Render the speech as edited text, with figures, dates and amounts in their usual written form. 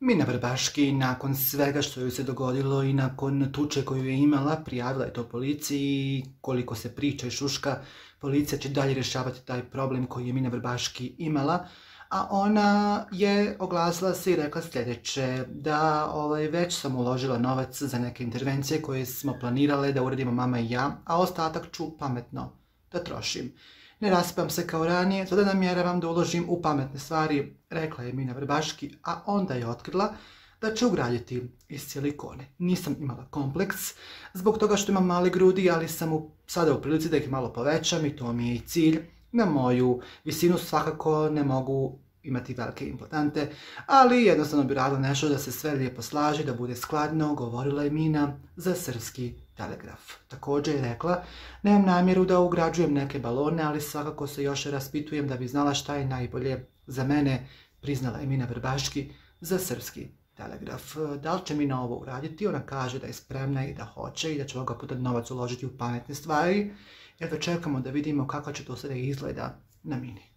Mina Vrbaški, nakon svega što joj se dogodilo i nakon tuče koju je imala, prijavila je to policiji. Koliko se priča i šuška, policija će dalje rješavati taj problem koji je Mina Vrbaški imala. A ona je oglasila se i rekla sljedeće, da već sam uložila novac za neke intervencije koje smo planirale da uradimo mama i ja, a ostatak ću pametno da trošim. Ne raspam se kao ranije, sada namjeravam da uložim u pametne stvari, rekla je Mina Vrbaški, a onda je otkrila da će ugraditi iz silikone. Nisam imala kompleks zbog toga što imam male grudi, ali sam sada u prilici da ih malo povećam i to mi je i cilj. Na moju visinu svakako ne mogu imati velike implantante, ali jednostavno bi radila nešto da se sve lijepo slaže, da bude skladno, govorila je Mina za Srpski telegraf. Također je rekla, nemam namjeru da ugrađujem neke balone, ali svakako se još raspitujem da bi znala šta je najbolje za mene, priznala je Mina Vrbaški za Srpski telegraf. Da li će Mina ovo uraditi? Ona kaže da je spremna i da hoće i da će ovoga puta novac uložiti u pametne stvari. Evo čekamo da vidimo kako će to sada izgleda na Mini.